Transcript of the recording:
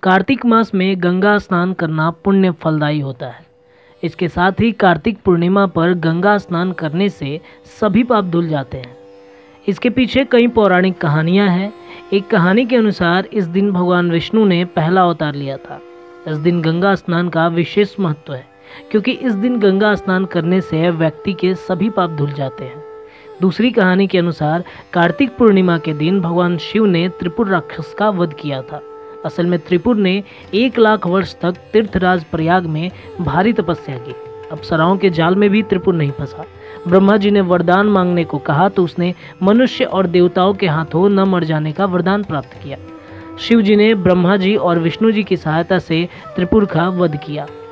कार्तिक मास में गंगा स्नान करना पुण्य फलदायी होता है। इसके साथ ही कार्तिक पूर्णिमा पर गंगा स्नान करने से सभी पाप धुल जाते हैं। इसके पीछे कई पौराणिक कहानियां हैं। एक कहानी के अनुसार इस दिन भगवान विष्णु ने पहला अवतार लिया था। इस दिन गंगा स्नान का विशेष महत्व है, क्योंकि इस दिन गंगा स्नान करने से व्यक्ति के सभी पाप धुल जाते हैं। दूसरी कहानी के अनुसार कार्तिक पूर्णिमा के दिन भगवान शिव ने त्रिपुर राक्षस का वध किया था। असल में त्रिपुर ने 1 लाख वर्ष तक तीर्थराज प्रयाग में भारी तपस्या की। अप्सराओं के जाल में भी त्रिपुर नहीं फंसा। ब्रह्मा जी ने वरदान मांगने को कहा तो उसने मनुष्य और देवताओं के हाथों न मर जाने का वरदान प्राप्त किया। शिव जी ने ब्रह्मा जी और विष्णु जी की सहायता से त्रिपुर का वध किया।